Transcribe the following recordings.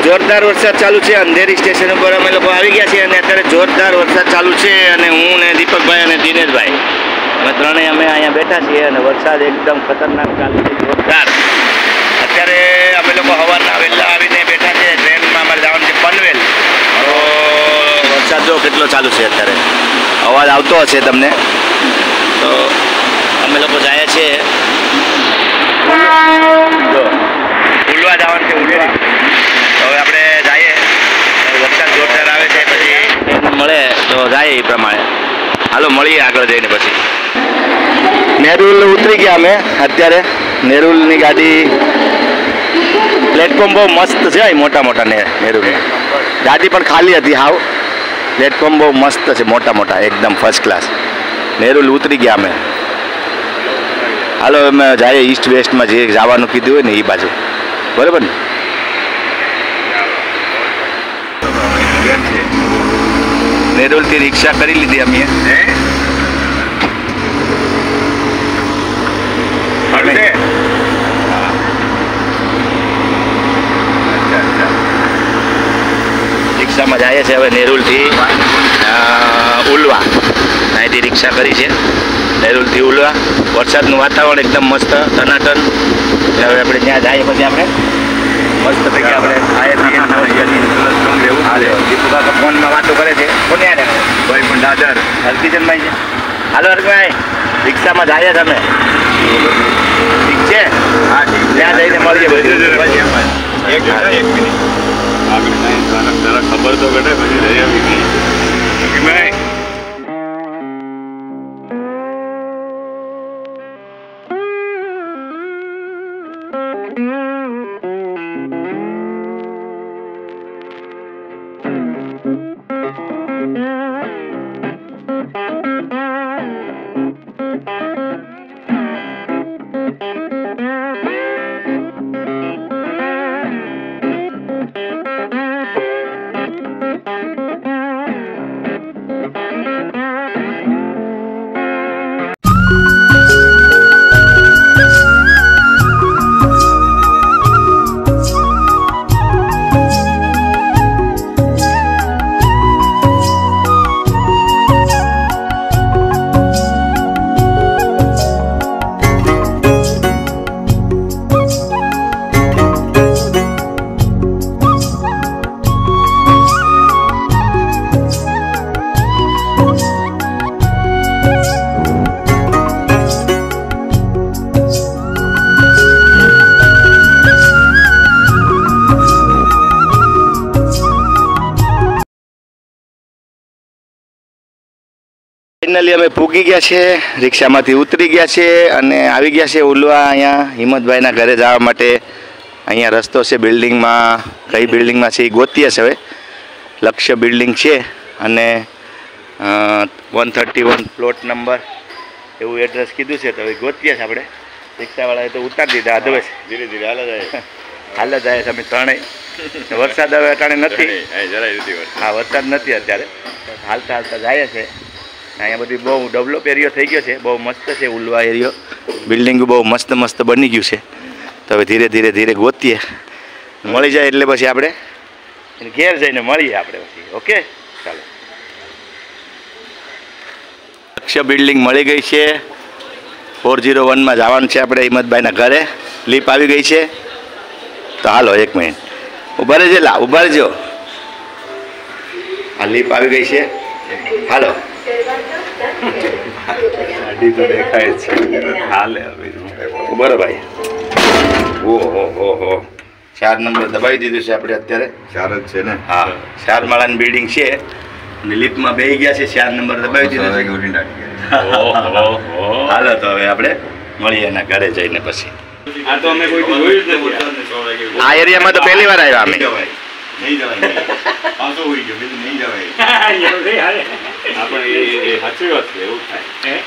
જોરદાર વરસાદ ચાલુ છે. અંધેરી સ્ટેશન ઉપર અમે લોકો આવી ગયા છીએ અને અત્યારે જોરદાર વરસાદ ચાલુ છે અને હું ને દીપકભાઈ અને દિનેશભાઈ અમે ત્રણેય અમે અહીંયા બેઠા છીએ અને વરસાદ એકદમ ખતરનાક ચાલુ છે, જોરદાર. અત્યારે અમે લોકો સવારના વહેલા આવીને બેઠા છે. ટ્રેનમાં અમારે જવાનું છે પનવેલ. તો વરસાદ જો કેટલો ચાલુ છે અત્યારે, અવાજ આવતો હશે તમને. તો અમે લોકો જાય છે જો ઉલવા જવાનું છે, ઉલવા. તો હવે આપણે જઈએ, વરસાદ જોરદાર આવે છે પછી ટ્રેન મળે તો જાય એ પ્રમાણે. હાલો મળીએ આગળ જઈને પછી. નેરુલ ઉતરી ગયા અમે અત્યારે. નેરુલની ગાડી પ્લેટફોર્મ બહુ મસ્ત છે, મોટા મોટા નેરુલની ગાડી પણ ખાલી હતી હાવ. પ્લેટફોર્મ બહુ મસ્ત છે, મોટા મોટા એકદમ ફર્સ્ટ ક્લાસ. નેરુલ ઉતરી ગયા અમે. હાલો અમે જઈએ ઈસ્ટ વેસ્ટમાં જે જવાનું કીધું હોય ને એ બાજુ, બરાબર ને. નેરુલથી રિક્ષા કરી લીધી અમે. રિક્ષામાં જાય છે હવે નેરુલથી ઉલવા. અહીંથી રિક્ષા કરી છે નેરુલથી ઉલવા. વરસાદનું વાતાવરણ એકદમ મસ્ત ટનાટન. હવે આપણે ત્યાં જઈએ પછી આપણે મસ્ત પૈકી આપણે ફોનમાં વાતો કરે છે. કોને યાર ભાઈ પણ દાદર હરકિશનભાઈ છે. હાલો હરકભાઈ, રિક્ષામાં જાય તમે? ઠીક છે, હા ઠીક. ત્યાં જઈને મળીએ બધું. એક મિનિટ ખબર તો ઘટે પછી રહી આવી ગઈ. ફાઇનલી અમે પૂગી ગયા છે, રિક્ષામાંથી ઉતરી ગયા છે અને આવી ગયા છે ઉલવા. અહીંયા હિંમતભાઈના ઘરે જવા માટે અહીંયા રસ્તો છે બિલ્ડિંગમાં. કઈ બિલ્ડિંગમાં છે એ ગોતીએ છે. હવે લક્ષ્ય બિલ્ડિંગ છે અને 131 પ્લોટ નંબર એવું એડ્રેસ કીધું છે. તો હવે ગોતીએ છે આપણે. રિક્ષાવાળાએ તો ઉતારી દીધા. અધવે ધીરે ધીરે હાલ જાય તમે ત્રણેય. વરસાદ હવે અટાણે નથી. હા, વરસાદ નથી અત્યારે. હાલતા હાલતા જાય છે. અહીંયા બધી બહુ ડેવલપ એરિયો થઈ ગયો છે, બહુ મસ્ત છે ઉલવા એરિયો. બિલ્ડિંગ બહુ મસ્ત મસ્ત બની ગયું છે. તો હવે ધીરે ધીરે ધીરે ગોતીએ, મળી જાય એટલે પછી આપણે ઘેર જઈને મળીએ આપણે પછી. ઓકે ચાલો. લક્ષ્ય બિલ્ડિંગ મળી ગઈ છે. 401માં જવાનું છે આપણે હિંમતભાઈના ઘરે. લીપ આવી ગઈ છે. તો હાલો એક મિનિટ ઉભા રહેજે. ઉભા રહેજો. આ લીપ આવી ગઈ છે. હાલો. ગાડી તો દેખાય છે. હાલે બરો ભાઈ. ઓહો 4 નંબર દબાવી દીધું છે આપણે અત્યારે. 4 જ છે ને? હા, 4 માળાની બિલ્ડિંગ છે અને લિફ્ટમાં બેસી ગયા છે. 4 નંબર દબાવી દીધું છે. હાલો તો હવે આપણે મળીએ એના ઘરે જઈને પછી. આ તો અમે કોઈ જોયું જ નથી. આ એરિયામાં તો પહેલી વાર આવ્યા અમે. નહીં જવાય. પાછો હોઈ ગયો. બીજું નહીં જવાય. આપણે એ સાચી વાત છે. એવું થાય.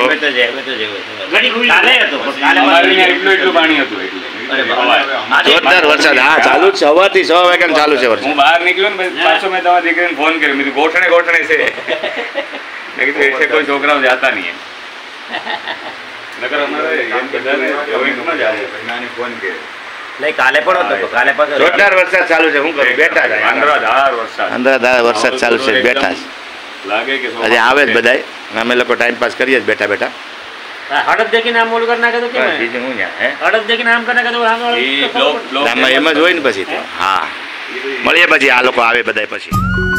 જોરદાર વરસાદ. હા, ચાલુ જ સવારથી 6 વાગ્યા ચાલુ છે વરસાદ. હું બહાર નીકળ્યો ને પાછો મેં તમારા દીકરીને ફોન કર્યો. મેં ગોઠણે છે. મેં કીધું એટલે કોઈ છોકરાઓ જાતા નહીં. નકર અમારે ફોન કર્યો નહીં કાલે પણ હતો કાલે પાછો જોરદાર વરસાદ ચાલુ છે. શું કરું, બેઠા છે. અંધારાધાર વરસાદ ચાલુ છે, બેઠા છે. લાગે કે હજી આવે જ બધાય. અમે લોકો ટાઈમ પાસ કરીએ જ બેઠા બેઠા. હડદ દેખીને આમ ઓલું કરી નાખે તો કેમ બીજું હું ન્યા, હે? હડદ દેખીને આમ કરી નાખે તો આમ આમાં એમ જ હોય ને પછી તો. હા, મળીએ પછી આ લોકો આવે બધાય પછી.